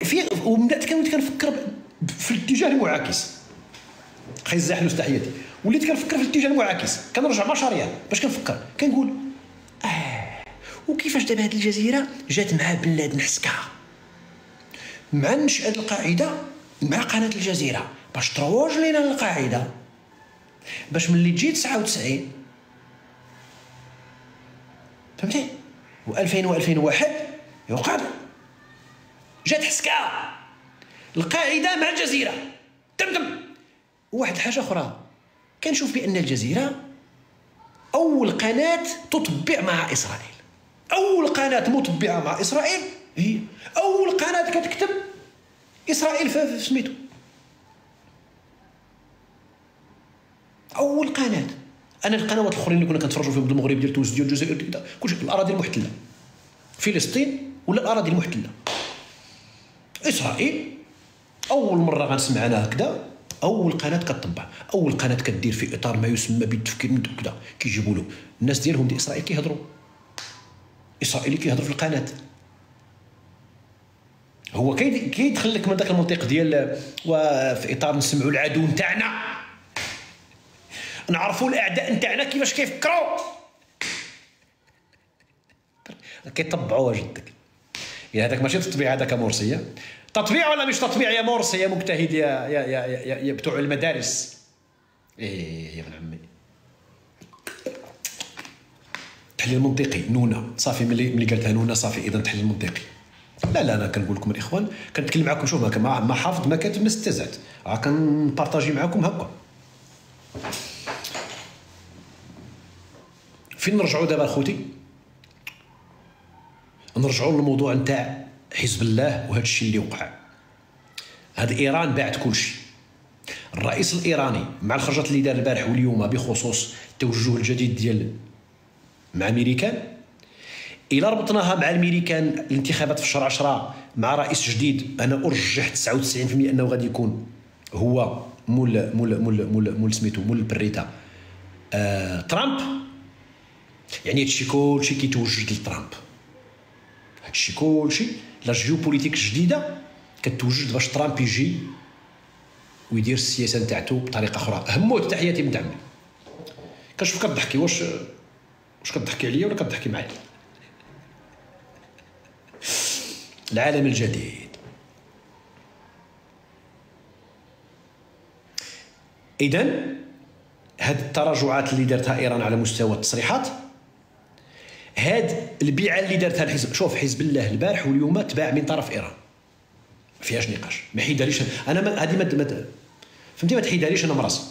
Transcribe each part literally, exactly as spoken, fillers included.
في ومن بعد كنت كنفكر في الاتجاه المعاكس. خي الزاحلوس تحياتي. وليت كنفكر في الاتجاه المعاكس، كنرجع مشاريع باش كنفكر كنقول اه وكيفاش دابا هذه الجزيره جات مع بن لادن حسكها مع نشأة القاعده مع قناه الجزيره باش تروج لينا للقاعده، باش ملي تجي تسعة وتسعين فهمتي و2000 و2001 يوقع جات حسكها القاعده مع الجزيره تمتم. وواحد الحاجه اخرى كنشوف بان الجزيره اول قناه تطبع مع اسرائيل، اول قناه مطبعه مع اسرائيل هي اول قناه كتكتب اسرائيل في سميتو، اول قناه. انا القنوات الاخرين اللي كنا كنتفرجوا فيهم المغرب ديال تونس ديال الجزائر كلشي الاراضي المحتله، فلسطين ولا الاراضي المحتله. اسرائيل اول مره غنسمع انا هكذا اول قناه كتطبع، اول قناه كدير في اطار ما يسمى بالتفكير من كذا، كيجيبوا له الناس ديالهم ديال اسرائيل كيهضروا اسرائيلي كيهضر في القناه. هو كيدخل لك من ذاك المنطق ديال وفي اطار نسمعوا العدو نتاعنا، نعرفوا الاعداء نتاعنا كيفاش كيفكروا، كيطبعوا جدك. يا هذاك ماشي تطبيع، هذاك مرسيه. تطبيع ولا مش تطبيع يا مرسي يا مجتهد يا يا يا, يا, يا بتوع المدارس؟ ايه يا ابن عمي. تحليل منطقي نونه صافي، ملي ملي قالتها نونه صافي اذا تحليل منطقي. لا لا انا كنقول لكم الاخوان كنتكلم معكم، شوف ما ما حافظ ما كاتب ما استهزأت، راه كنبارطاجي معكم هكا. فين نرجعوا دابا اخوتي؟ نرجعوا للموضوع نتاع حزب الله وهذا الشيء اللي وقع. هاد ايران باعت كل شيء. الرئيس الايراني مع الخرجات اللي دار البارح واليوم بخصوص التوجه الجديد ديال مع امريكان، الى ربطناها مع الميريكان الانتخابات في شهر عشرة مع رئيس جديد، انا ارجح تسعة وتسعين بالمئة انه غادي يكون هو مول مول مول مول مول سميتو مول البريتا آه ترامب. يعني هادشي كلشي كيتوجد لترامب، هادشي كلشي لا جيوبوليتيك جديده كتوجد باش ترامب يجي ويدير السياسه نتاعته بطريقه اخرى. هموت تحياتي بنت عمي. كنشوف كضحكي، واش واش كضحكي عليا ولا كضحكي معايا؟ العالم الجديد. اذن هاد التراجعات اللي دارتها ايران على مستوى التصريحات، هاد البيعه اللي دارتها الحزب، شوف حزب الله البارح واليوم تباع من طرف ايران ما فيهاش نقاش، ما حيدهاليش انا هذه ما فهمتي، ما تحيدهاليش انا مراسي.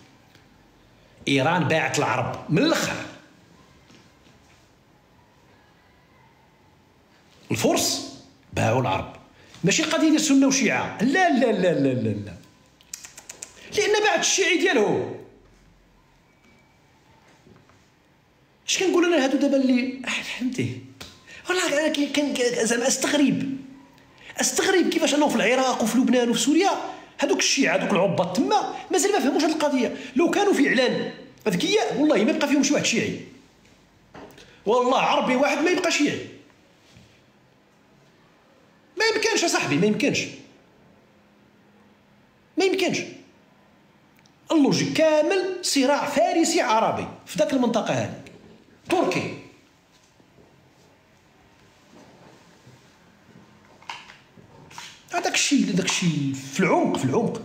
ايران باعت العرب من الاخر، الفرس باعوا العرب، ماشي قضيه ديال سنه وشيعه، لا لا لا لا لا لا، لان باعت الشيعي ديالهم. اش كنقول انا هادو دابا اللي فهمتي؟ والله انا كان زعما استغرب استغرب كيفاش انه في العراق وفي لبنان وفي سوريا هذوك الشيعة هذوك العباط تما مازال ما فهموش هذه القضيه. لو كانوا فعلا اذكياء والله ما يبقى فيهم شي واحد شيعي، والله عربي واحد ما يبقى شيعي، ما يمكنش يا صاحبي، ما يمكنش ما يمكنش. اللوجيك كامل صراع فارسي عربي في ذاك المنطقه هذه، تركي. هذاك الشيء هذاك الشيء في العمق في العمق.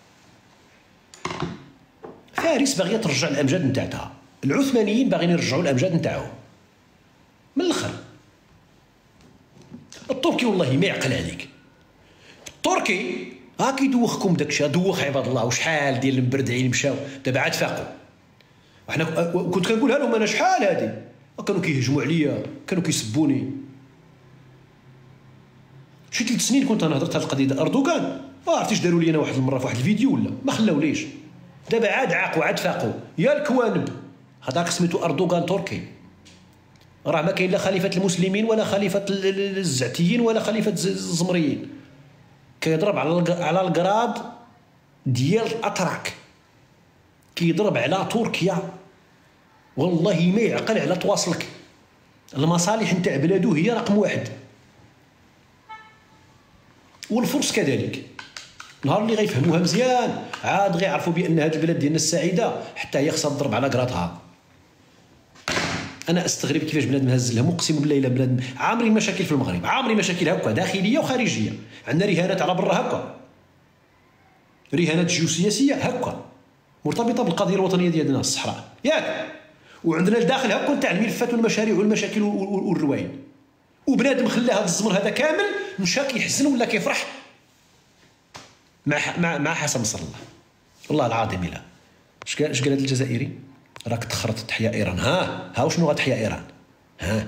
فارس باغيه ترجع الامجاد نتاعها، العثمانيين باغيين يرجعوا الامجاد نتاعهم من الاخر. التركي والله ما يعقل عليك، التركي ها كيدوخكم داكشي، دوخ عباد الله وشحال ديال المبردعين مشاو دابا عاد فاقوا. وحنا كنت كنقولها لهم انا شحال هادي، كانوا كيهجموا عليا، كانوا كيسبوني. شي ثلاث سنين كنت انا هضرت هاد القضيه ديال اردوغان، ما عرفتيش داروا لي انا واحد المره في واحد الفيديو ولا ما خلاوليش. دابا عاد عاقوا عاد فاقوا يا الكوانب. هذاك سميتو اردوغان تركي، راه ما كاين لا خليفه المسلمين ولا خليفه الزعتيين ولا خليفه الزمريين، كيضرب على على القراض ديال الاتراك، كيضرب على تركيا. والله ما يعقل على تواصلك، المصالح نتاع بلادو هي رقم واحد. والفرس كذلك. نهار اللي غيفهموها مزيان عاد غيعرفوا بان هذه البلاد ديالنا السعيده حتى هي خصها تضرب على كراتها. انا استغرب كيفاش بنادم هز لهم، اقسم بالله الا بنادم عامري مشاكل في المغرب، عامري مشاكل هكا داخليه وخارجيه، عندنا رهانات على برا هكا، رهانات جيوسياسيه هكا مرتبطه بالقضيه الوطنيه ديالنا الصحراء ياك، وعندنا الداخل هكا تاع الملفات والمشاريع والمشاكل والرواين، وبنادم خلى هذا الزمر هذا كامل مشى كيحزن ولا كيفرح مع مع مع حسن نصر الله. والله العظيم الا اش قال اش قال هذا الجزائري؟ راك تخرط تحيا ايران. ها ها وشنو غتحيا ايران؟ ها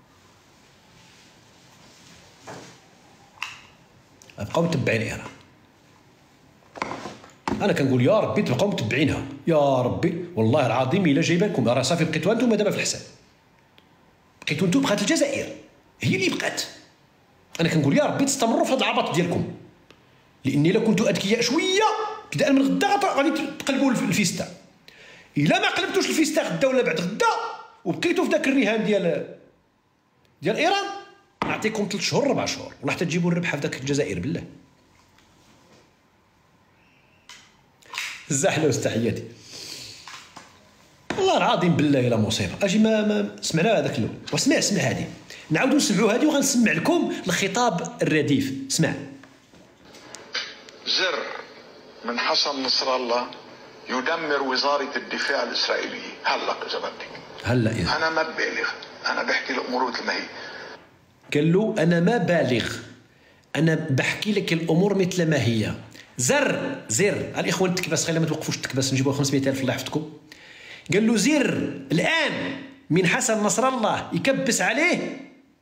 بقاو متبعين ايران. انا كنقول يا ربي تبقاو متبعينها يا ربي، والله العظيم الا جايبه لكم راه صافي بقيتو انتم دابا في الحساب، بقيتو انتم، بقات الجزائر هي اللي بقات. انا كنقول يا ربي تستمروا في هذا العبط ديالكم، لاني الا كنتو اذكياء شويه ابتداء من غدا غادي تقلبوا الفيستا. الا ما قلبتوش الفيستا غدا ولا بعد غدا وبقيتوا في ذاك الرهان ديال ديال ايران، نعطيكم ثلاث شهور ربع شهور ولا حتى تجيبوا الربحه في ذاك الجزائر بالله. الزحله تحياتي والله العظيم بالله الا مصيبه. اجي ما, ما سمعنا هذاك الاول، واسمع اسمع هذه نعاودوا نسمعوا هذه وغنسمع لكم الخطاب الرديف. اسمع. زر من حسن نصر الله يدمر وزارة الدفاع الإسرائيلية هلا إذا بدك. هلا إذا أنا ما ببالغ، أنا بحكي الأمور مثل ما هي. قال له أنا ما بالغ، أنا بحكي لك الأمور مثل ما هي. زر زر الإخوان التكباس، خلينا ما توقفوش التكباس نجيبوا خمسمية ألف الله يحفظكم. قال له زر الآن من حسن نصر الله يكبس عليه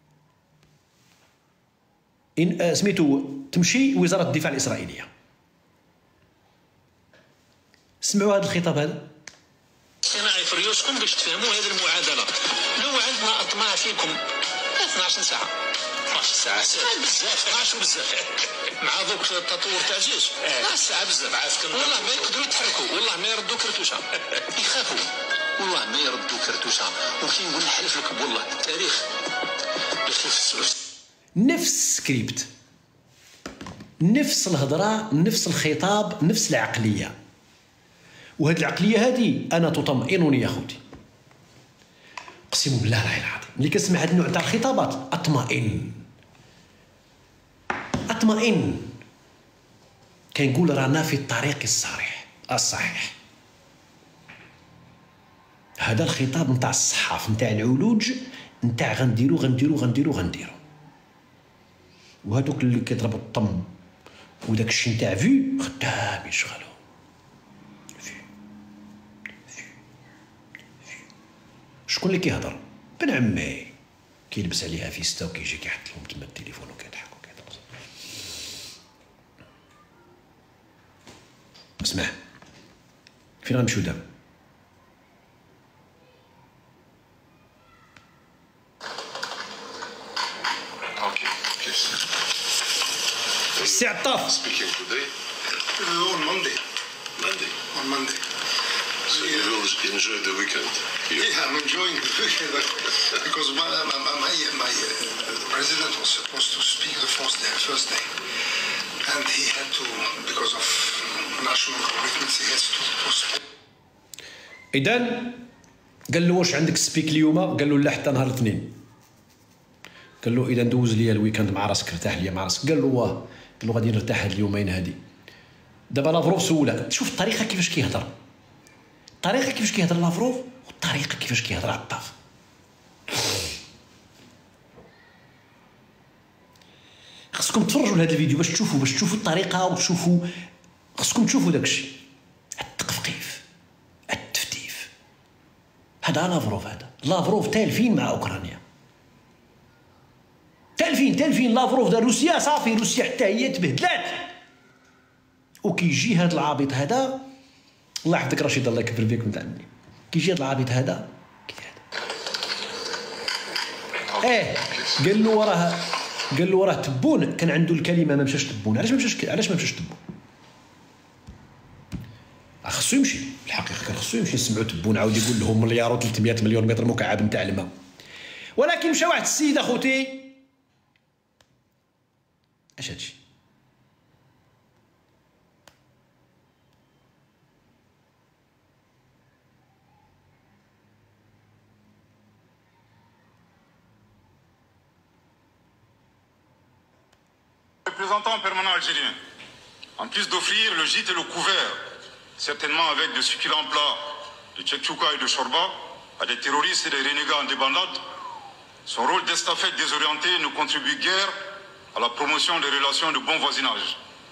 إن سميتو تمشي وزارة الدفاع الإسرائيلية. اسمعوا هذا الخطاب هذا. صناعي في ريوسكم باش تفهموا هذه المعادله. لو عندنا اطماع فيكم اثناش ساعه اثناش ساعه بزاف اثناش بزاف مع ذوك التطور تاع الجيش اثناش ساعه بزاف عافاك والله ما يقدروا يتحركوا، والله ما يردوا كرتوشه يخافوا، والله ما يردوا كرتوشه. وكي نقول نحلف لك بالله التاريخ يخلف نفس سكريبت، نفس الهضره، نفس الخطاب، نفس العقليه. وهذه العقليه هذه انا تطمئنني يا خوتي، اقسم بالله العظيم ملي كنسمع هذا النوع تاع الخطابات اطمئن اطمئن كنقول رانا في الطريق الصحيح الصحيح. هذا الخطاب نتاع الصحاف نتاع العلوج نتاع غنديرو غنديرو غنديرو غنديرو. وهذوك اللي كيضربوا الطم وداك الشيء نتاع في خدام يشغلوا شكون اللي كيهضر؟ بن عمي كيلبس عليها فيستا وكيجي كيحط لهم تما التليفون وكيضحك وكيهضر. اسمع فين غنمشيو دابا؟ اوكي السي عطاف. speaking today on Monday. Monday On Monday. so you will enjoy the weekend here. Yeah, I'm enjoying the weekend because my my, my, my uh, president was supposed to speak the first day, first day, and he had to, because of national commitments, he has to postpone. اذا قال له واش عندك سبيك اليوم؟ قال له لا حتى نهار الاثنين. قال له اذا ندوز ليا الويكاند مع راسك، ارتاح ليا مع راسك. قال له واه. قال له غادي نرتاح هاد اليومين هادي. دابا لافروف سوله، شوف الطريقه كيفاش كيهضر، الطريقه كيفاش كيهضر لافروف والطريقه كيفاش كيهضر عطاف. خصكم تفرجوا لهذا الفيديو باش تشوفوا باش تشوفوا الطريقه وتشوفوا، خصكم تشوفوا داكشي التقفقيف التفتيف. هذا لافروف، هذا لافروف تالفين مع اوكرانيا، تالفين تالفين لافروف دا روسيا صافي، روسيا حتى هي تبهدلات. وكيجي هذا العابط هذا، الله يحفظك رشيد الله يكبر بك من عندي، كيجي هذا العابط هذا كيدير هذا ايه قال له راه قال له راه تبون كان عنده الكلمه ما مشاش تبون. علاش ما مشاش علاش ما مشاش تبون؟ خصو يمشي الحقيقه، كان خصو يمشي يسمعوا تبون عاود يقول لهم مليار و300 مليون متر مكعب نتاع الماء. ولكن مشى واحد السيد اخوتي، اش هادشي؟ représentant permanent algérien, en plus d'offrir le gîte et le couvert, certainement avec de succulents plats de tchèque-tchouka et de shorba, à des terroristes et des renégats en débandade, son rôle d'estafette désorienté ne contribue guère à la promotion des relations de bon voisinage.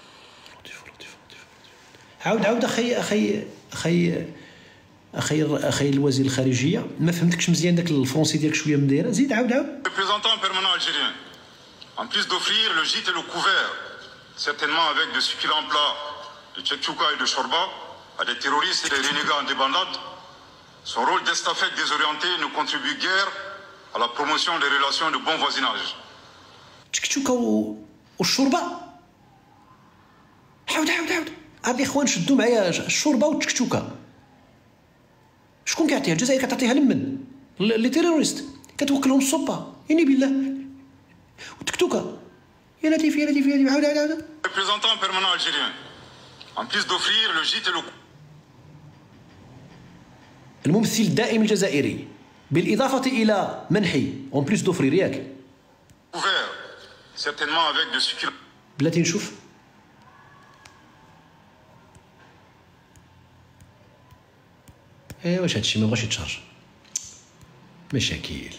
عاود عاود اخي اخي اخي اخي اخي الوزير الخارجيه ما فهمتكش مزيان داك الفرونسي ديالك شويه مدايره زيد عاود عاود. Représentant permanent algérien, en plus d'offrir le gîte et le couvert, certainement avec de succulents plats de tchèque-tchouka et de shorba, à des terroristes et des renégats en débandade, son rôle d'estafette désorienté ne contribue guère à la promotion des relations de bon voisinage. تشكتشوكا والشوربه عاود عاود عاود هاد الاخوان شدوا معايا الشوربه والتشكتشوكا شكون كيعطيها الجزائر كتعطيها لمن لي تيروريست كتوكلهم الصوبه يعني بالله والتكتوكا يا لطيف يا لطيف يا لطيف عاود عاود عاود. Représentant permanent algérien, en plus d'offrir le gîte et le الممثل الدائم الجزائري بالاضافه الى منحي اون بليس دوفرير ياك couvert, certainement avec de succulents بلاتي نشوف ايه واش هادشي ما بغاش يتشارج مشاكل.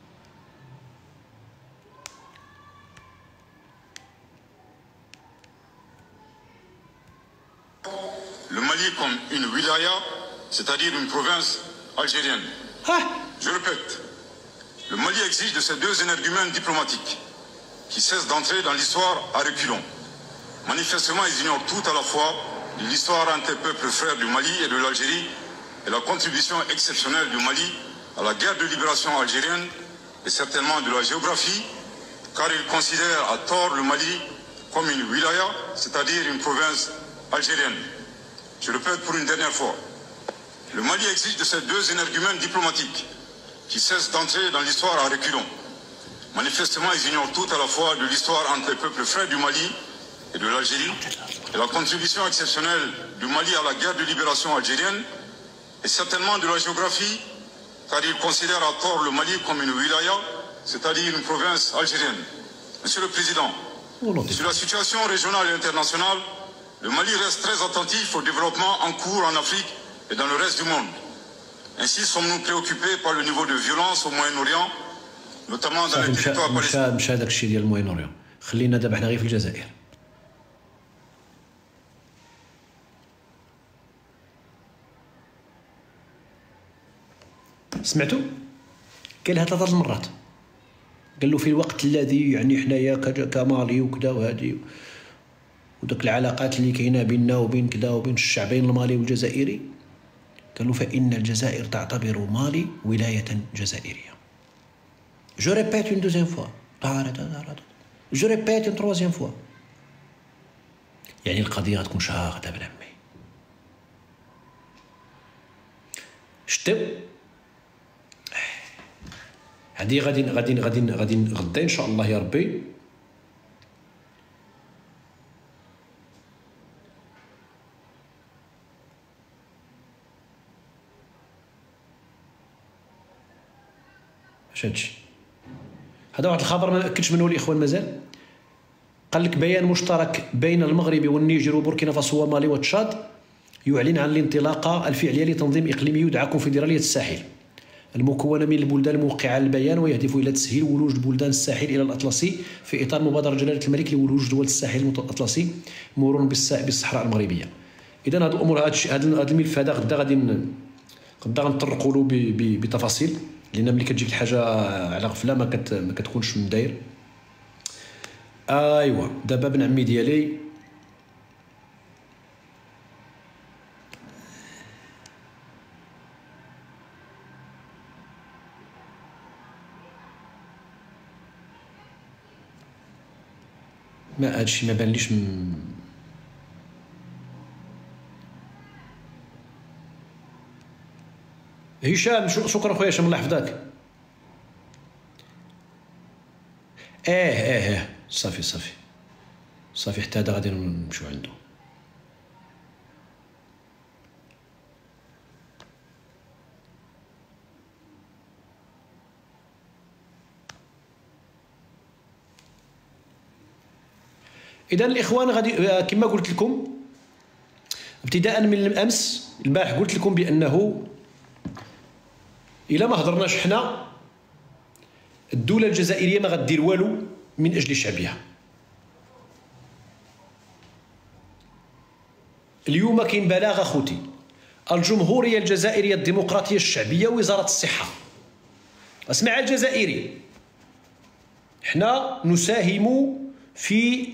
le Mali comme une wilaya, c'est-à-dire une province algérienne. ها Je répète, le Mali exige de ces deux énergumènes diplomatiques qui cessent d'entrer dans l'histoire à reculons. Manifestement, ils ignorent tout à la fois l'histoire entre les peuples frères du Mali et de l'Algérie et la contribution exceptionnelle du Mali à la guerre de libération algérienne et certainement de la géographie, car ils considèrent à tort le Mali comme une wilaya, c'est-à-dire une province algérienne. Je répète pour une dernière fois. Le Mali exige de ces deux énergumènes diplomatiques qui cessent d'entrer dans l'histoire à reculons. Manifestement, ils ignorent tout à la fois de l'histoire entre les peuples frères du Mali et de l'Algérie et la contribution exceptionnelle du Mali à la guerre de libération algérienne et certainement de la géographie, car ils considèrent à tort le Mali comme une wilaya, c'est-à-dire une province algérienne. Monsieur le Président, sur la situation régionale et internationale, le Mali reste très attentif au développement en cours en Afrique et dans le reste du monde. Ainsi sommes-nous préoccupés par le niveau de violence au Moyen-Orient, notamment dans les territoires palestiniens. مشى هذاك الشيء ديال الموين اوريون خلينا دابا حنا غير في الجزائر. سمعتوا قال لها ثلاثه المرات قال له في الوقت الذي يعني حنايا كمالي وكذا وهذه وداك العلاقات اللي كاينه بيننا وبين كذا وبين الشعبين المالي والجزائري قال له فإن الجزائر تعتبر مالي ولاية جزائرية. جو ريبيت اون دوزيام فوا جو ريبيت اون تروازيام فوا يعني القضية غتكون شاغدة بن عمي. شتو هادي غادي غادي غادي غادي غدا ان شاء الله يا ربي هادشي هذا واحد الخبر ما اكدش منه الاخوان مازال. قال لك بيان مشترك بين المغرب والنيجر وبوركينا فاسو ومالي وتشاد يعلن عن الانطلاقه الفعليه لتنظيم اقليمي يدعى كونفدراليه الساحل المكونه من البلدان الموقعه على البيان ويهدف الى تسهيل ولوج بلدان الساحل الى الاطلسي في اطار مبادره جلاله الملك لولوج دول الساحل الاطلسي مرورا بالصحراء المغربيه. اذا هذه الامور هذا الملف هذا غدا غادي غدا غنطرقوا له بتفاصيل لان ملي كتجيك الحاجه على غفله ما, كت... ما كتكونش مداير. ايوا دابا بن عمي ديالي ما هادشي ما بانليش م... هشام شكرا خويا هشام الله يحفظك. اه اه اه صافي صافي صافي حتى هذا غادي نمشيو عنده. اذا الاخوان غادي كما قلت لكم ابتداء من الامس البارح قلت لكم بانه الا ما هضرناش حنا الدوله الجزائريه ما غدير والو من اجل شعبها. اليوم كاين بلاغ اخوتي، الجمهوريه الجزائريه الديمقراطيه الشعبيه وزاره الصحه. اسمع الجزائري، حنا نساهم في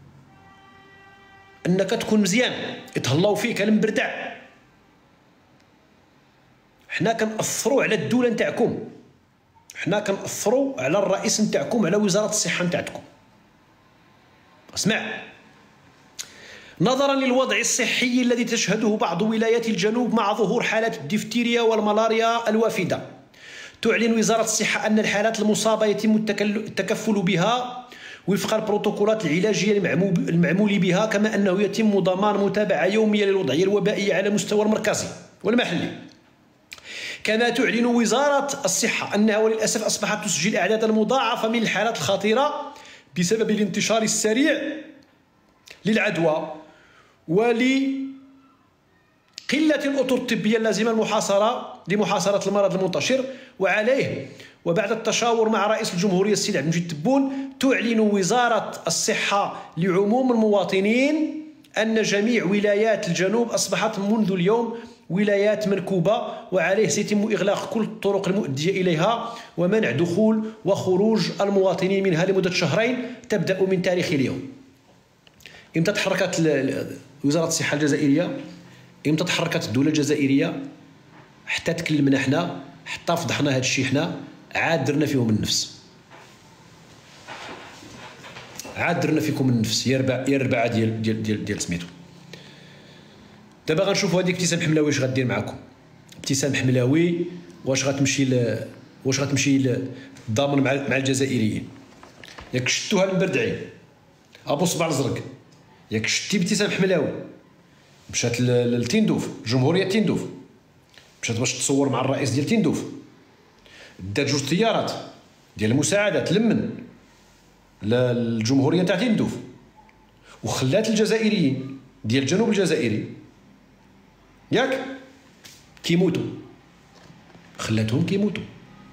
انك تكون مزيان، يتهلاو فيك المبردع. حنا كنأثروا على الدوله نتاعكم، حنا كنأثروا على الرئيس نتاعكم، على وزاره الصحه نتاعكم. اسمع، نظرا للوضع الصحي الذي تشهده بعض ولايات الجنوب مع ظهور حالات الدفتيريا والملاريا الوافده، تعلن وزاره الصحه ان الحالات المصابه يتم التكفل بها وفق البروتوكولات العلاجيه المعمول بها، كما انه يتم ضمان متابعه يوميه للوضعيه الوبائيه على المستوى المركزي والمحلي. كما تعلن وزاره الصحه انها وللاسف اصبحت تسجل اعدادا مضاعفه من الحالات الخطيره بسبب الانتشار السريع للعدوى ولقله الاطر الطبيه اللازمه المحاصره لمحاصره المرض المنتشر. وعليه وبعد التشاور مع رئيس الجمهوريه السيد عبد المجيد تبون، تعلن وزاره الصحه لعموم المواطنين ان جميع ولايات الجنوب اصبحت منذ اليوم ولايات منكوبه، وعليه سيتم اغلاق كل الطرق المؤديه اليها ومنع دخول وخروج المواطنين منها لمده شهرين تبدا من تاريخ اليوم. امتى تحركت وزاره الصحه الجزائريه؟ امتى تحركت الدوله الجزائريه؟ حتى تكلمنا حنا، حتى فضحنا هذا الشيء حنا، عاد درنا فيهم النفس، عاد درنا فيكم النفس يا ربع يا ربعه ديال ديال ديال, ديال سميتو. دابا غنشوفوا هذيك ابتسام حملاوي واش غدير معكم. ابتسام حملاوي واش غتمشي ل... واش غتمشي للضامن مع مع الجزائريين. ياك شفتوها المبردعين ابو صباع الزرق، ياك شتي ابتسام حملاوي مشات لتندوف، جمهوريه تندوف، مشات باش تصور مع الرئيس ديال تندوف، دات جوج طيارات ديال المساعدات لمن للجمهوريه تاع تندوف، وخلات الجزائريين ديال الجنوب الجزائري ياك كيموتوا، خلاتهم كيموتوا.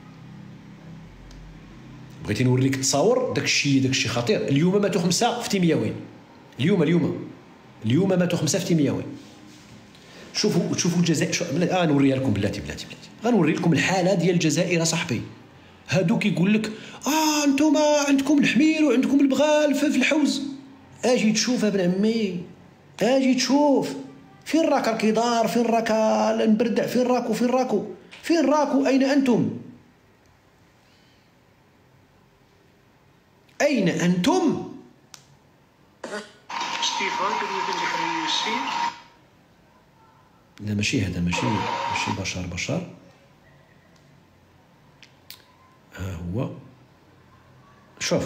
بغيتي نوريك التصاور، داك الشيء داك الشيء خطير. اليوم ماتوا خمسه في تيمياوين، اليوم اليوم اليوم ماتوا خمسه في تيمياوين. شوفوا شوفوا الجزائر شو... اه نوريها لكم بلاتي بلاتي بلاتي غنوري لكم الحاله ديال الجزائر صاحبي. هادو كيقول لك اه انتم عندكم الحمير وعندكم البغال في الحوز. اجي تشوف ابن عمي، اجي تشوف فين راك الكدار، فين راك المبردع، فين راكو فين راكو فين راكو اين انتم؟ اين انتم؟ لا ماشي هذا، ماشي ماشي بشر بشر. ها هو شوف،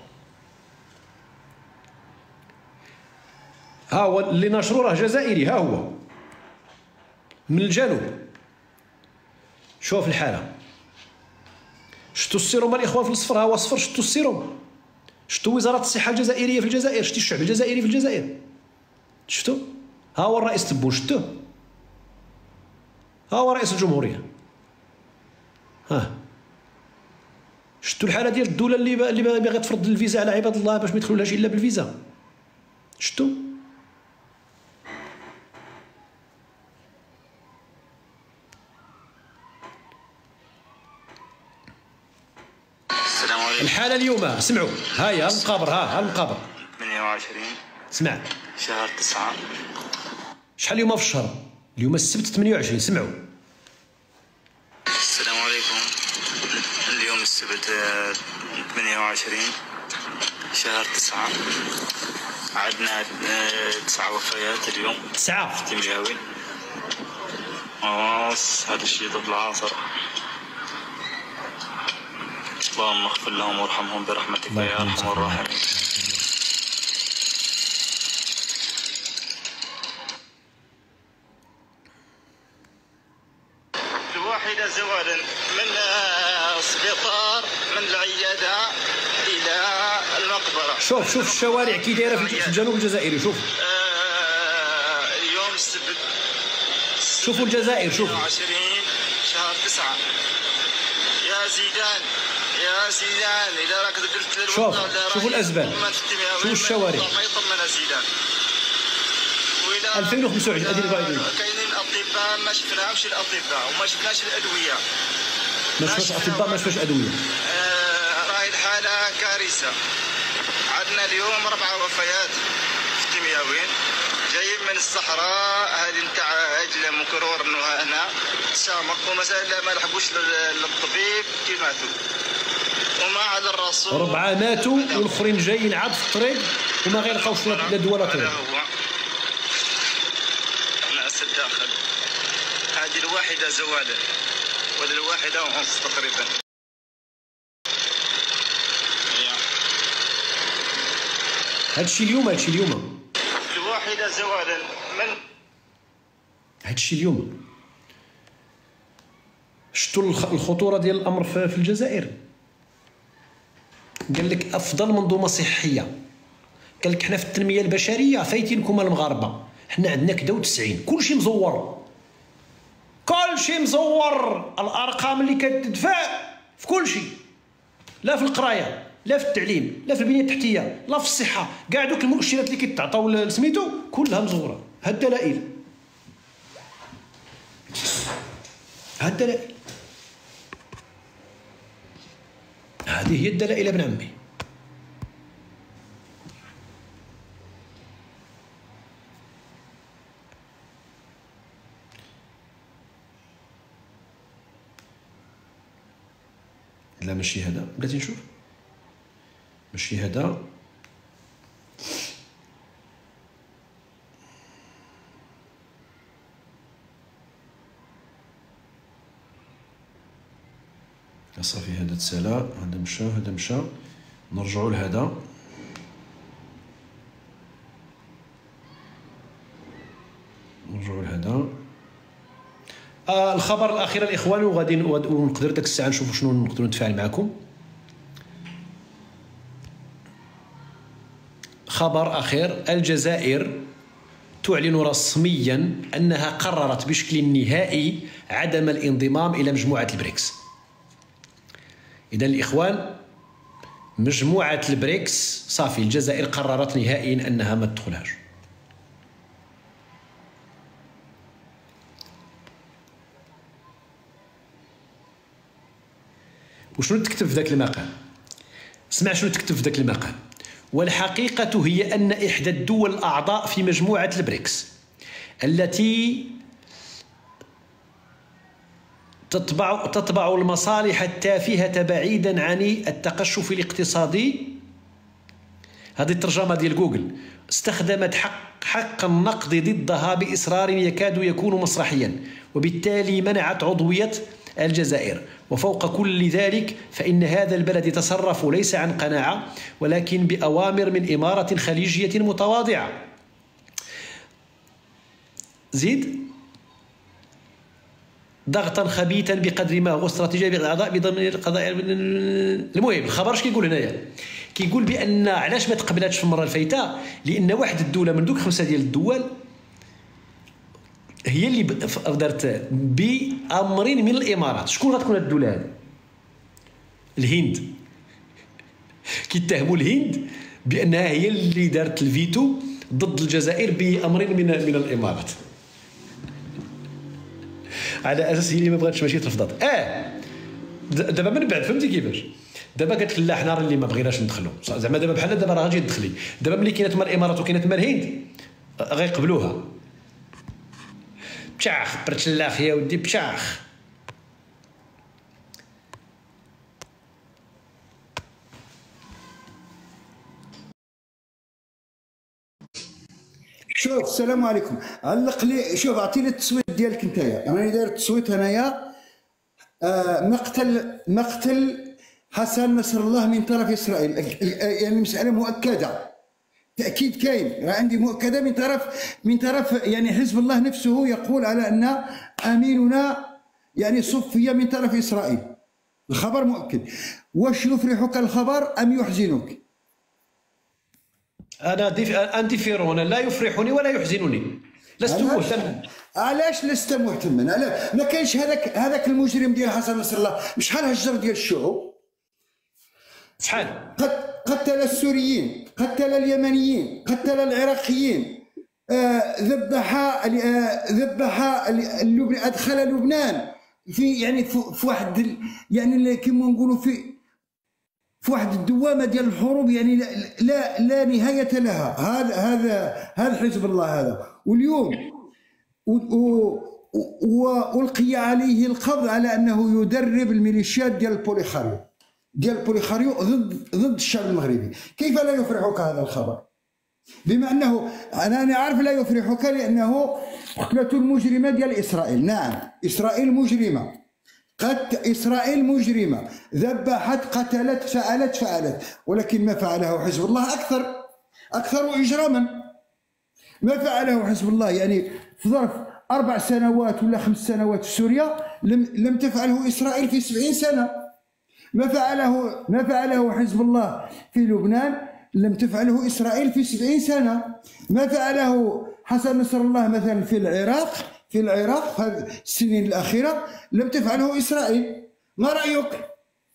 ها هو اللي نشرو راه جزائري، ها هو من الجنوب. شوف الحاله، شفتوا السيروم الاخوان في الصفر؟ ها هو الصفر، شفتوا السيروم؟ شفتوا وزاره الصحه الجزائريه في الجزائر؟ شفتي الشعب الجزائري في الجزائر؟ شفتوا؟ ها هو الرئيس تبون، شفتوه؟ ها هو رئيس الجمهوريه. ها شفتوا الحاله ديال الدوله اللي اللي باغيه تفرض الفيزا على عباد الله باش ما يدخلولهاش الا بالفيزا؟ شفتوا؟ السلام عليكم. الحاله اليوم سمعوا، ها هي المقابر، ها ها المقابر ثمانية وعشرين سمع شهر تسعة. شحال اليوم في الشهر؟ اليوم السبت ثمانية وعشرين. سمعوا. السلام عليكم. اليوم السبت ثمانية وعشرين شهر تسعة، عندنا تسعة وفيات اليوم. تسعة في تيمياوي. واس هذا الشيء ضد العصر. اللهم اغفر لهم وارحمهم برحمتك يا ارحم الراحمين. الواحدة زوالا من السبيطار من العيادة إلى المقبرة. شوف شوف الشوارع كي دايره في الجنوب الجزائري. شوف يوم السبت شوفوا الجزائر. شوف عشرين شهر تسعة. يا زيدان يا زيدان اذا راك قلت للوطن شوف شوفوا الازبال. شوفوا الشوارع. ما يطمن زيدان. ألفين وخمسة وعشرين ادي الفايدين. كاينين اطباء ما شفناهمش الاطباء وما شفناش الادويه. ما شفناش اطباء ما شفناش ادويه. آه راهي الحاله كارثه. عندنا اليوم اربعه وفيات في التمياوين جايين من الصحراء هذه نتاع عجله مكرور هنا سامق ومسائل ما لحقوش للطبيب كي ماتوا. وما على الرسول أربعة ماتوا والاخرين جايين عاد في الطريق وما غيلقاوش لا دواء لا طبيب. الناس الداخل هذه الواحده زواله ولا الواحده ونص تقريبا. هادشي اليوم هادشي اليوم الواحده زوالا من هادشي اليوم. شفتوا الخطوره ديال الامر في الجزائر؟ قال لك افضل منظومه صحيه. قال لك حنا في التنميه البشريه فايتينكم المغاربه. حنا عندنا كدا وتسعين كلشي مزور كلشي مزور. الارقام اللي كتدفع في كلشي، لا في القرايه لا في التعليم لا في البنيه التحتيه لا في الصحه. كاع دوك المؤشرات اللي كيتعطاو سميتو كلها مزوره. هاد الدلائل هاد الدلائل هذه هي الدلائل ابن عمي. لا ماشي هذا، بلاتي نشوف ماشي هذا. صافي هذا تسالى، هذا مشى هذا مشى. نرجعوا لهذا. نرجعوا لهذا. آه الخبر الاخير الاخوان وغادي ونقدر ديك الساعه نشوفوا شنو نقدروا نتفاعل معكم. خبر اخير، الجزائر تعلن رسميا انها قررت بشكل نهائي عدم الانضمام الى مجموعه البريكس. اذا الاخوان مجموعه البريكس صافي الجزائر قررت نهائيا انها ما تدخلهاش. وشنو تكتب في ذاك المقال؟ اسمع شنو تكتب في ذاك المقال. والحقيقة هي أن إحدى الدول الأعضاء في مجموعة البريكس التي تتبع تتبع المصالح التافهة بعيدا عن التقشف الاقتصادي، هذه الترجمة ديال جوجل، استخدمت حق حق النقد ضدها بإصرار يكاد يكون مسرحيا، وبالتالي منعت عضوية الجزائر. وفوق كل ذلك فإن هذا البلد يتصرف ليس عن قناعة ولكن بأوامر من إمارة خليجية متواضعة. زيد ضغطا خبيثا بقدر ما هو استراتيجية بالأعضاء بضمن القضايا. المهم الخبر اش كيقول هنايا؟ كيقول بأن علاش ما تقبلاتش في المرة الفايتة؟ لأن واحد الدولة من دوك خمسة ديال الدول هي اللي دارت بأمر من الإمارات. شكون غتكون هاد الدولة هذه؟ الهند. كيتهموا الهند بأنها هي اللي دارت الفيتو ضد الجزائر بأمر من من الإمارات، على أساس هي اللي ما بغاتش ماشي ترفضات. اه دابا من بعد فهمتي كيفاش؟ دابا قالت لا حنا اللي ما بغيناش ندخلوا، زعما دابا بحال دابا راه غادي تدخلي. دابا ملي كاينه تما الإمارات وكاينه تما الهند غيقبلوها. بشاخ برتلاخ يا ودي بشاخ. شوف السلام عليكم. علق لي شوف اعطيني التصويت ديالك نتايا. انا داير التصويت هنايا. آه مقتل مقتل حسن نصر الله من طرف اسرائيل، يعني مساله مؤكده، تأكيد كاين، راه عندي مؤكده من طرف من طرف يعني حزب الله نفسه يقول على ان اميننا يعني صفيه من طرف اسرائيل. الخبر مؤكد. واش يفرحك الخبر ام يحزنك؟ انا انديفيرون، لا يفرحني ولا يحزنني، لست مهتما. علاش لست مهتما؟ علاش ما كاينش هذاك هذاك المجرم ديال حسن نصر الله؟ شحال هجر ديال الشعوب؟ شحال؟ قتل السوريين، قتل اليمنيين، قتل العراقيين، آه ذبح آه ذبح ادخل لبنان في يعني في واحد يعني كما نقولوا في في واحد الدوامه ديال الحروب يعني لا لا, لا نهايه لها. هذا هذا هذا حزب الله هذا. واليوم والقي عليه القبض على انه يدرب الميليشيات ديال البوليخاريو ديال البوليخاريو ضد ضد الشعب المغربي. كيف لا يفرحك هذا الخبر؟ بما انه انا عارف لا يفرحك لانه قتلته المجرمه ديال اسرائيل. نعم اسرائيل مجرمه، قد اسرائيل مجرمه، ذبحت، قتلت، فعلت فعلت، ولكن ما فعله حزب الله اكثر اكثر اجراما. ما فعله حزب الله يعني في ظرف اربع سنوات ولا خمس سنوات في سوريا لم لم تفعله اسرائيل في سبعين سنه. ما فعله ما فعله حزب الله في لبنان لم تفعله اسرائيل في سبعين سنه. ما فعله حسن نصر الله مثلا في العراق في العراق في هذه السنين الاخيره لم تفعله اسرائيل. ما رايك؟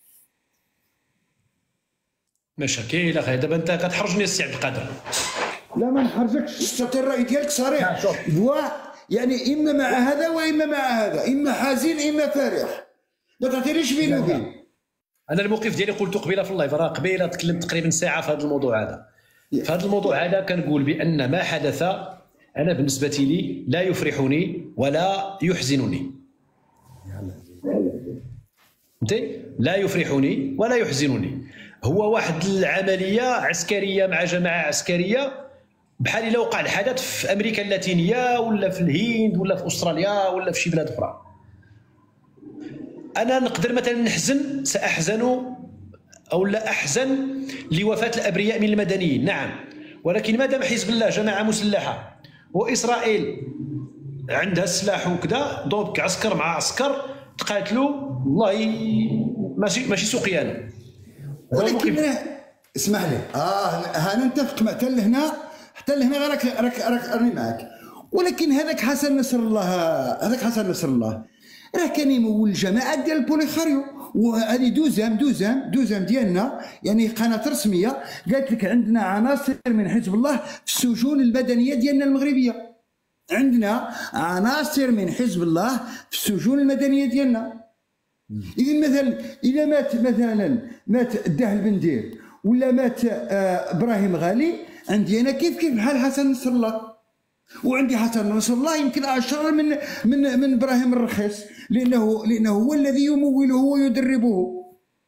مشاكل اخي. دابا انت كتحرجني السي عبد القادر. لا ما نحرجكش، انت الراي ديالك صريح. يعني اما مع هذا واما مع هذا، اما حزين اما فرح، ما تعطينيش بين وبين. انا الموقف ديالي قلته قبيله في اللايف، راه قبيله تكلمت تقريبا ساعه في هذا الموضوع هذا. في هذا الموضوع هذا كنقول بان ما حدث انا بالنسبه لي لا يفرحني ولا يحزنني. فهمتي؟ لا يفرحني ولا يحزنني. هو واحد العمليه عسكريه مع جماعه عسكريه بحال الا وقع الحدث في امريكا اللاتينيه ولا في الهند ولا في استراليا ولا في شي بلاد اخرى. انا نقدر مثلا نحزن، ساحزن او لا احزن لوفاه الابرياء من المدنيين، نعم، ولكن ما دام حزب الله جماعه مسلحه واسرائيل عندها السلاح وكذا، دونك عسكر مع عسكر تقاتلوا، والله ماشي ماشي سقيان. ولكن اسمح لي، اه انا نتفق معك حتى لهنا حتى لهنا، راك راك راك راني معك. ولكن هذاك حسن نصر الله هذاك حسن نصر الله راه كان يمول الجماعات ديال البوليخاريو، وهذه دوزام دوزام دوزام ديالنا يعني قناه رسميه قالت لك عندنا عناصر من حزب الله في السجون المدنيه ديالنا المغربيه. عندنا عناصر من حزب الله في السجون المدنيه ديالنا. اذا مثلا اذا مات مثلا مات الدهل بن دير ولا مات آه ابراهيم غالي، عندي انا كيف كيف بحال حسن نصر الله، وعندي حسن نصر الله يمكن اشر من من من ابراهيم الرخيص، لانه لانه هو الذي يموله ويدربه.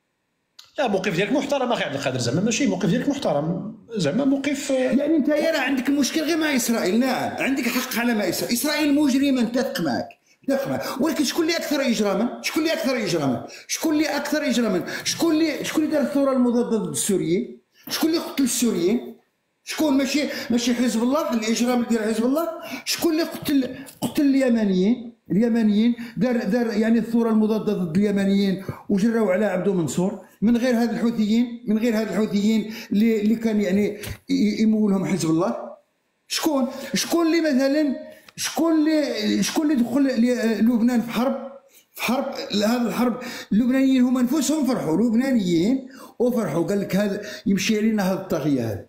لا موقف ديالك محترم اخي عبد القادر، زعما ماشي موقف ديالك محترم، زعما موقف يعني انت راه عندك المشكل غير مع اسرائيل. نعم عندك حق على ما اسرائيل، اسرائيل مجرمه، نتفق معك نتفق معك، ولكن شكون اللي اكثر اجراما؟ شكون اللي اكثر اجراما؟ شكون اللي اكثر اجراما؟ شكون اللي شكون اللي دار الثوره المضاده ضد السوريين؟ شكون اللي قتل السوريين؟ شكون؟ ماشي ماشي حزب الله، الاجرام ديال حزب الله. شكون اللي قتل قتل اليمنيين؟ اليمنيين دار دار يعني الثوره المضاده ضد اليمنيين وجراو على عبدو منصور، من غير هاد الحوثيين من غير هاد الحوثيين اللي اللي كان يعني يمولهم حزب الله. شكون شكون اللي مثلا شكون اللي شكون اللي دخل لبنان في حرب في حرب هذا الحرب؟ اللبنانيين هما انفسهم فرحوا، لبنانيين وفرحوا، قال لك هذا يمشي علينا هذا الطاغيه هذا.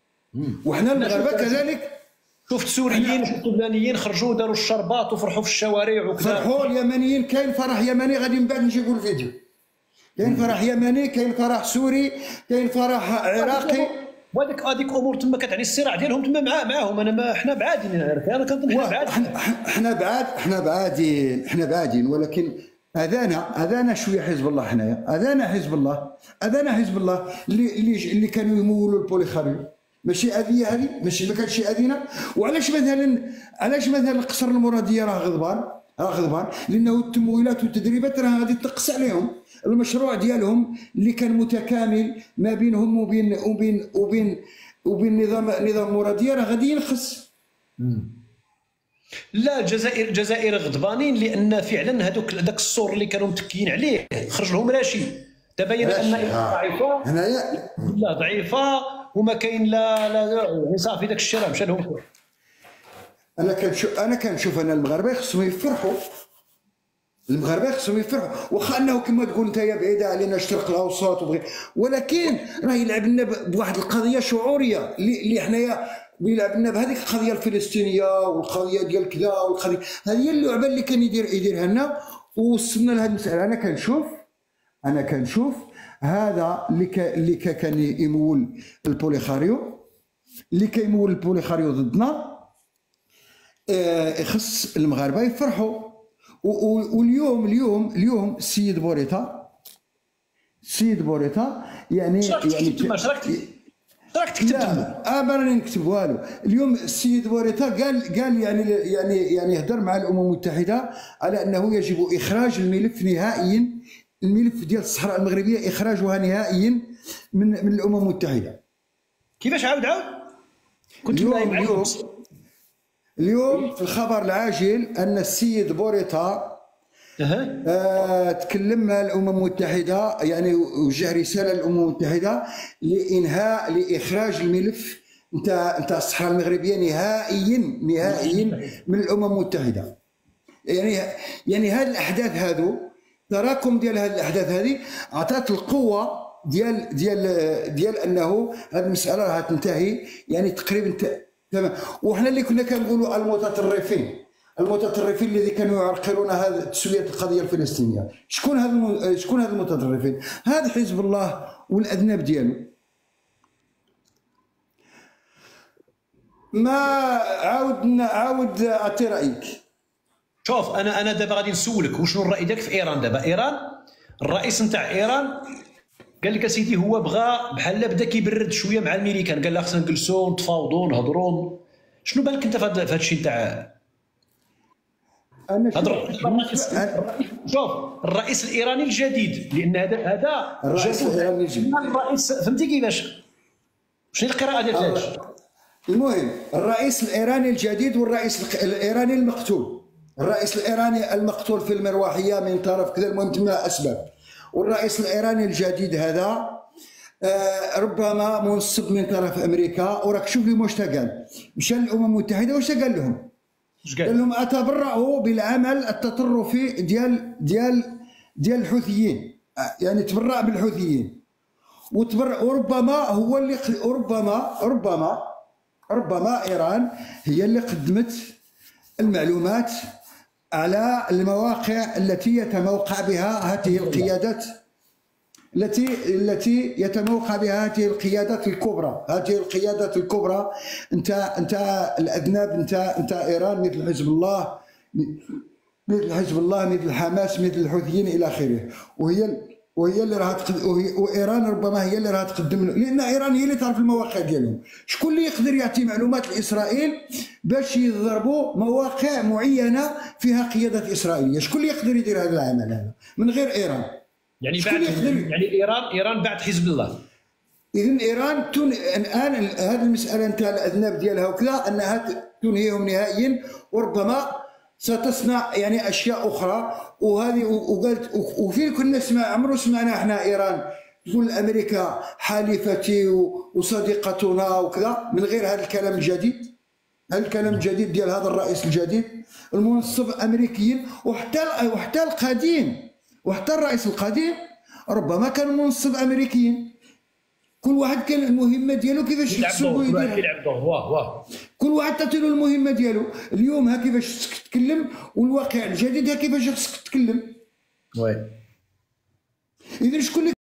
وحنا المغاربه كذلك. شفت سوريين شفت لبنانيين خرجوا داروا الشربات وفرحوا في الشوارع وكذا. فرحوا اليمنيين، كاين فرح يمني غادي من بعد نجيبوا الفيديو. كاين فرح يمني، كاين فرح سوري، كاين فرح عراقي، وهذيك هذيك امور تما كتعني الصراع ديالهم تما مع معاهم. انا ما حنا بعادين، انا كنظن حنا بعادين حنا بعاد حنا بعادين حنا بعادين ولكن هذانا هذانا شويه حزب الله، حنايا هذانا حزب الله هذانا حزب الله اللي اللي, اللي كانوا يمولوا البوليخاريو. ماشي اذيه هذه، ماشي ما كانتش اذينا. وعلاش مثلا علاش مثلا قصر المراديه راه غضبان راه غضبان لانه التمويلات والتدريبات راه غادي تنقص عليهم. المشروع ديالهم اللي كان متكامل ما بينهم وبين وبين وبين وبين نظام نظام مراديه راه غادي ينقص. لا الجزائر الجزائر غضبانين لان فعلا هذوك ذاك السور اللي كانوا متكيين عليه خرج لهم راشي. تبين ان ضعيفه هنايا لا ضعيفه وما كاين لا لا يعني صافي داك الشيء راه مشى لهم. انا كنشوف انا كنشوف انا المغاربه خصهم يفرحوا، المغاربه خصهم يفرحوا، واخا انه كما تقول انت بعيده علينا الشرق الاوسط وبغي، ولكن راه يلعب لنا بواحد القضيه شعوريه اللي حنايا يلعب لنا بهذيك القضيه الفلسطينيه والقضيه ديال كذا والقضيه هذه هي اللعبه اللي كان يدير يديرها لنا ووصلنا لهذه المساله. انا كنشوف انا كنشوف هذا اللي ك... اللي كان يمول البوليخاريو اللي كيمول البوليخاريو ضدنا آه خص المغاربه يفرحوا. واليوم اليوم اليوم السيد بوريتا السيد بوريتا يعني يعني اش راك راك تكتب؟ لا ما راني نكتب والو. اليوم السيد بوريتا قال قال يعني يعني يعني هدر مع الامم المتحده على انه يجب اخراج الملف نهائيا، الملف ديال الصحراء المغربيه اخراجها نهائيا من من الامم المتحده. كيفاش عاود عاود؟ كنت اليوم اليوم اليوم في الخبر العاجل ان السيد بوريتا أه. آه تكلم مع الامم المتحده، يعني وجه رساله للامم المتحده لانهاء لاخراج الملف نتاع نتاع الصحراء المغربيه نهائيا نهائيا من الامم المتحده. يعني يعني هذه الاحداث هذو تراكم ديال هذه الاحداث هذه عطات القوه ديال ديال ديال انه هذه المساله راها تنتهي يعني تقريبا تمام. وحنا اللي كنا كنقولوا المتطرفين المتطرفين الذي كانوا يعرقلون هذا تسويه القضيه الفلسطينيه، شكون هذا شكون هذا المتطرفين؟ هذا حزب الله والاذناب ديالو. ما عاود عاود اعطي رايك. شوف انا انا دابا غادي نسولك وشنو الراي ديالك في ايران. دابا ايران الرئيس نتاع ايران قال لك اسيدي هو بغى بحال بدا كيبرد شويه مع الامريكان، قال لها خصنا نجلسوا نتفاوضوا نهضروا. شنو بالك انت في هذا الشيء نتاع انا شوف الرئيس الايراني الجديد، لان هذا هذا الرئيس الايراني الجديد الرئيس فهمتي كيفاش؟ شنو القراءه ديالك؟ المهم الرئيس الايراني الجديد والرئيس الايراني المقتول، الرئيس الايراني المقتول في المروحيه من طرف كذا، المهم تما اسباب. والرئيس الايراني الجديد هذا آه ربما منصب من طرف امريكا. وراك شوف لي واش قال، مشى للامم المتحده واش قال لهم؟ قال؟ قال لهم اتبرأوا بالعمل التطرفي ديال ديال ديال الحوثيين، يعني تبرأ بالحوثيين وتبرأ. وربما هو اللي ربما ربما ربما ايران هي اللي قدمت المعلومات على المواقع التي يتموقع بها هذه القيادات التي التي يتموقع بها هذه القيادات الكبرى، هذه القيادات الكبرى. انت انت الاذناب، انت انت ايران مثل حزب الله مثل حزب الله مثل حماس مثل الحوثيين الى اخره. وهي وهي اللي راح تقدم، وايران ربما هي اللي راح تقدم، لان ايران هي اللي تعرف المواقع ديالهم. شكون اللي يقدر يعطي معلومات لاسرائيل باش يضربوا مواقع معينه فيها قيادات اسرائيليه؟ شكون اللي يقدر يدير هذا العمل هذا من غير ايران؟ يعني بعد يعني ايران ايران بعد حزب الله. اذا ايران تن... الان هذه المساله نتاع الاذناب ديالها وكذا انها تنهيهم نهائيا، وربما ستصنع يعني اشياء اخرى. وهذه وقالت وفين كنا نسمع عمرو سمعنا احنا ايران تقول امريكا حليفتي وصديقتنا وكذا من غير هذا الكلام الجديد. هذا الكلام الجديد ديال هذا الرئيس الجديد المنصب امريكيين، وحتى وحتى القديم وحتى الرئيس القديم ربما كان منصب امريكيين. كل واحد كان المهمه ديالو كيفاش يحسبوا يديرها، يلعب دور. واه واه كل واحد تعطيلو المهمه ديالو. اليوم ها كيفاش تتكلم، والواقع الجديد ها كيفاش خصك تتكلم. وي اذا شكون اللي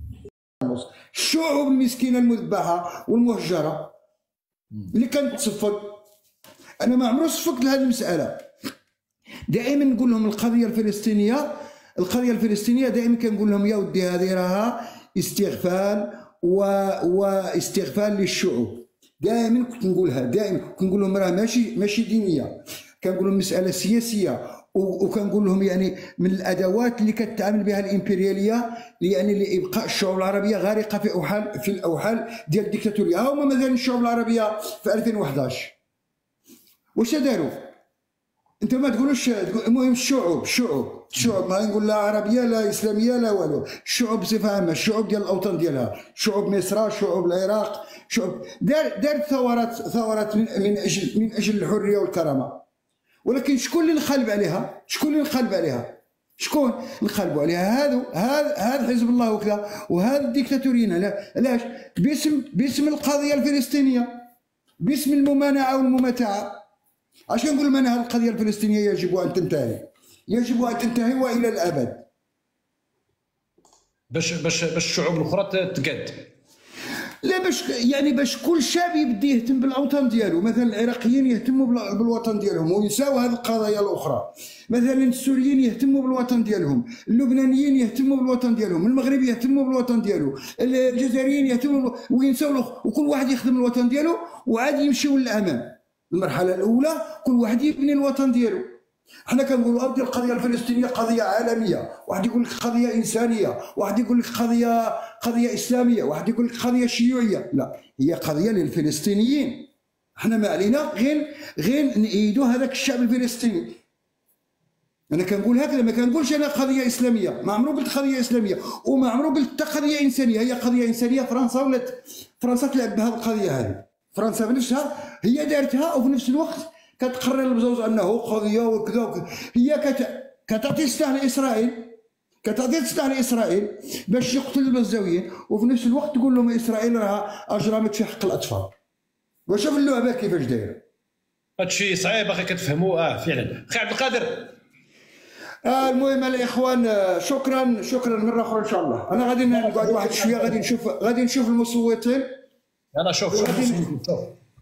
الشعوب المسكينه المذبحه والمهجره اللي كانت تصفق؟ انا ما عمرو صفقت لهذه المساله. دائما نقول لهم القضيه الفلسطينيه القضيه الفلسطينيه دائما كنقول لهم يا ودي هذه راها استغفال و... واستغفال للشعوب. دائما كنت نقولها، دائما كنت نقول لهم راه ماشي ماشي دينيه، كنقول لهم مساله سياسيه. وكنقول لهم يعني من الادوات اللي كتعامل بها الامبرياليه يعني لابقاء الشعوب العربيه غارقه في اوحال في الاوحال ديال الديكتاتوريه. ها هما مثلا الشعوب العربيه في ألفين وأحد عشر واش داروا؟ انت ما تقولوش، المهم الشعوب الشعوب الشعوب ما نقول لا عربيه لا اسلاميه لا والو، الشعوب بصفه عامه، الشعوب ديال الاوطان ديالها، شعوب مصر، شعوب العراق، شعوب دار دارت ثورات ثورات من, من اجل من اجل الحريه والكرامه. ولكن شكون اللي انقلب عليها؟ شكون اللي انقلب عليها؟ شكون انقلبوا عليها؟ هذا هذا هذا حزب الله وكذا، وهذا الديكتاتوريين. علاش؟ باسم باسم القضيه الفلسطينيه، باسم الممانعه والمماتعه. عشان نقول من هذه القضيه الفلسطينيه يجب ان تنتهي، يجب ان تنتهي والى الابد. باش باش باش الشعوب الاخرى تقاد. لا باش يعني باش كل شعب يبدا يهتم بالاوطان ديالو. مثلا العراقيين يهتموا بالوطن ديالهم وينساو هذه القضايا الاخرى. مثلا السوريين يهتموا بالوطن ديالهم، اللبنانيين يهتموا بالوطن ديالهم، المغرب يهتموا بالوطن ديالو، الجزائريين يهتموا وينساو، وكل واحد يخدم الوطن ديالو وعاد يمشيو للامام. المرحله الاولى كل واحد يبني الوطن ديالو. حنا كنقولوا ابدي القضيه الفلسطينيه قضيه عالميه، واحد يقول لك قضيه انسانيه، واحد يقول لك قضيه قضيه اسلاميه، واحد يقول لك قضيه شيوعيه. لا، هي قضيه للفلسطينيين. حنا ما علينا غير غير نأيدوا هذاك الشعب الفلسطيني. انا كنقول هكذا، ما كنقولش انا قضيه اسلاميه، ما عمرو قلت قضيه اسلاميه، وما عمرو قلت حتى قضيه انسانيه. هي قضيه انسانيه. فرنسا ولات فرنسا تلعب بهذه القضيه هذه. فرنسا بنفسها هي دارتها، وفي نفس الوقت كتقرر بزوز انه قضيه وكذا وكذا. هي كت... كتعطي السلاح لاسرائيل، كتعطي السلاح لاسرائيل باش يقتل الغزاويين، وفي نفس الوقت تقول لهم اسرائيل راها اجرمت في حق الاطفال. وشوف اللعبه كيفاش دايره. هادشي صعيب اخي كتفهموا. اه فعلا. اخي عبد القادر. آه المهم الاخوان، شكرا شكرا مره اخرى ان شاء الله. انا غادي نقعد واحد شويه، غادي نشوف غادي نشوف المصوتين. يلا شوف شوف شوف.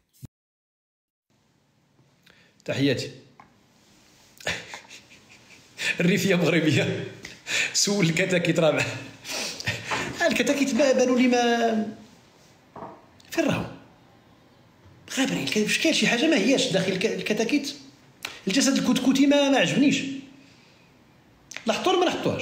تحياتي. الريفيه مغربيه. سول الكتاكيت رابع. الكتاكيت بانوا لي ما فين راهو غابرين. واش كاين شي حاجه ما هياش داخل الكتاكيت؟ الجسد الكتكوتي ما ما عجبنيش. لاحظتوا ولا ما لاحظتوهاش؟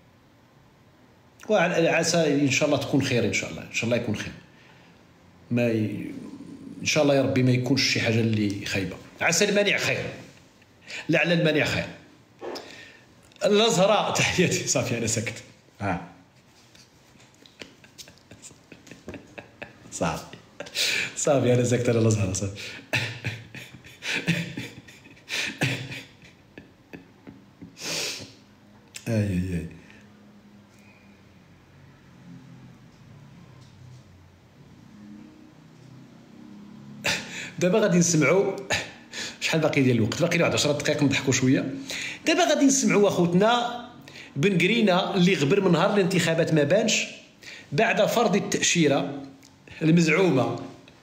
وعسى ان شاء الله تكون خير، ان شاء الله ان شاء الله يكون خير. ما ي... ان شاء الله يا ربي ما يكونش شي حاجه اللي خايبه. عسى المانع خير، لعل المانع خير. الازهراء تحياتي. صافي انا سكت. ها صافي صافي انا سكت. انا الازهراء صافي. اي اي اي دابا غادي نسمعوا. شحال باقي ديال الوقت؟ باقي له واحد عشرة دقائق نضحكوا شويه. دابا غادي نسمعوا اخوتنا بن قرينه اللي غبر من نهار الانتخابات ما بانش بعد فرض التاشيره المزعومه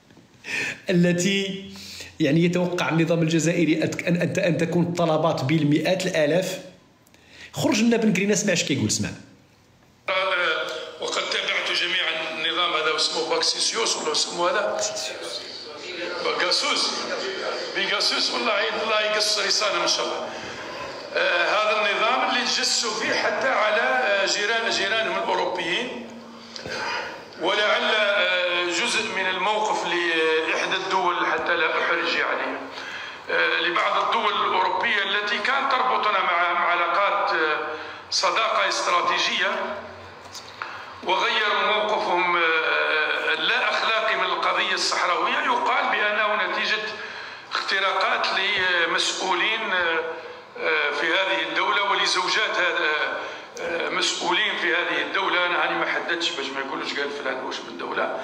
التي يعني يتوقع النظام الجزائري ان ان, أن تكون الطلبات بالمئات الالاف. خرج لنا بن قرينه، اسمع اش كيقول. اسمع. وقد تابعت جميعا النظام هذا اسمه باكسيسيوس ولا اسمه هذا بيغاسوس بيغاسوس. والله الله يقص لسانه ان شاء الله. آه هذا النظام اللي تجسوا فيه حتى على جيران جيرانهم الاوروبيين، ولعل آه جزء من الموقف لاحدى الدول حتى لا احرج عليه آه لبعض الدول الاوروبيه التي كانت تربطنا معهم علاقات آه صداقه استراتيجيه، وغيروا موقفهم آه اللا اخلاقي من القضيه الصحراويه. يقال بانه نتيجه اختراقات لمسؤولين في هذه الدولة ولزوجات هذا مسؤولين في هذه الدولة. أنا هاني ما حددتش باش ما يقولوش قال فلان واش بالدولة.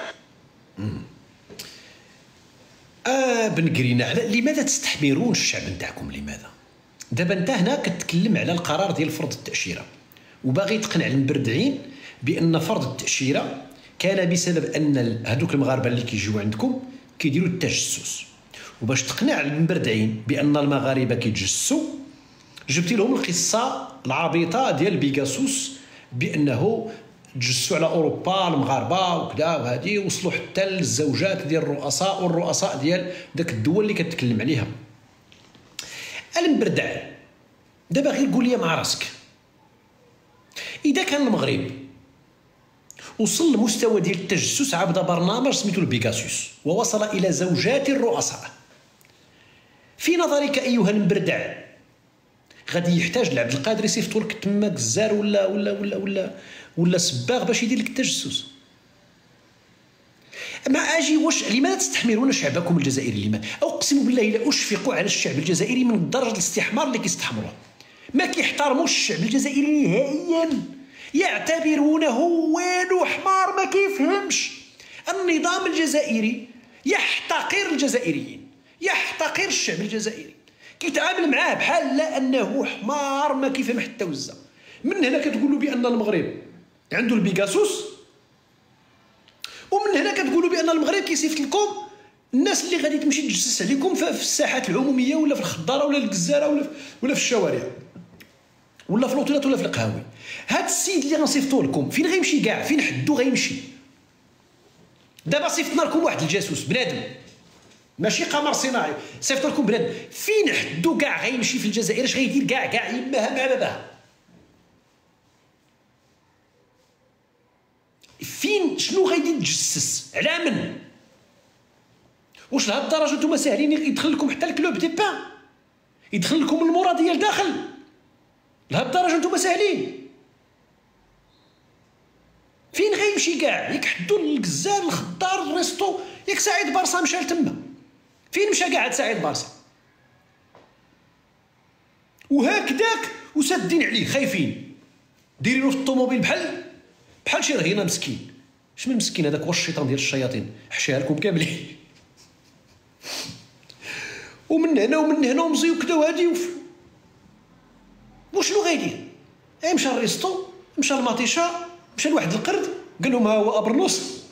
آه بن قرينة، لماذا تستحمرون الشعب نتاعكم؟ لماذا؟ دابا انت هنا كتكلم على القرار ديال فرض التأشيرة وباغي تقنع المبردعين بأن فرض التأشيرة كان بسبب أن هذوك المغاربة اللي كيجيو عندكم كيديروا التجسس، وباش تقنع المبردعين بان المغاربه كيتجسوا جبتي لهم القصه العبيطه ديال بيغاسوس بانه تجسوا على اوروبا المغاربه وكذا، وهذه وصلوا حتى للزوجات ديال الرؤساء والرؤساء ديال داك الدول اللي كتكلم عليها. المبردع دابا غير قول لي مع راسك، اذا كان المغرب وصل لمستوى ديال التجسس عبر برنامج سميتو البيغاسوس ووصل الى زوجات الرؤساء، في نظرك ايها المبردع غادي يحتاج لعبد القادر يصيفطوا لك تما كزار ولا ولا ولا ولا ولا سباغ باش يدير لك التجسس. ما اجي واش لماذا تستحملون شعبكم الجزائري؟ لما اقسم بالله لا اشفق على الشعب الجزائري من درجه الاستحمار اللي كيستحمروه. ما كيحترموش الشعب الجزائري نهائيا، يعتبرونه والو حمار ما كيفهمش. النظام الجزائري يحتقر الجزائريين، يحتقر الشعب الجزائري، كيتعامل معاه بحال لا انه حمار ما كيفهم حتى وزه. من هنا كتقولوا بان المغرب عنده البيكاسوس، ومن هنا كتقولوا بان المغرب كيصيفط لكم الناس اللي غادي تمشي تجسس عليكم في الساحات العموميه ولا في الخضاره ولا الجزاره ولا في ولا في الشوارع ولا في الاوتيلات ولا في القهاوي. هاد السيد اللي غنصيفطوه لكم فين غيمشي كاع؟ فين حدو غيمشي؟ دابا صيفطنا لكم واحد الجاسوس بنادم ماشي قمر صناعي، صيفط لكم بنادم، فين حدو كاع غيمشي في الجزائر؟ اش غيدير كاع كاع يماها مع باباها؟ فين شنو غادي يتجسس على من؟ واش لهاد الدرجه نتوما ساهلين يدخل لكم حتى الكلوب دي بان، يدخل لكم المراديه لداخل؟ لهاد الدرجه نتوما ساهلين؟ فين غيمشي كاع؟ ياك حدو الكزار الخضار الريستو، ياك سعيد بارسا مشى لتما، فين مشى كاع هاد سعيد بارسا؟ وهكذاك وسادين عليه خايفين، دايرينو في الطوموبيل بحال بحال شي رهينه مسكين. شمن مسكين هذاك؟ هو الشيطان ديال الشياطين حشاها لكم كاملين. ومن هنا ومن هنا ومزيو كدا وهادي وف... وشنو غايدير؟ اي مشى الريستو، مشى المطيشه، مشى لواحد القرد قال لهم ها هو ابرنوس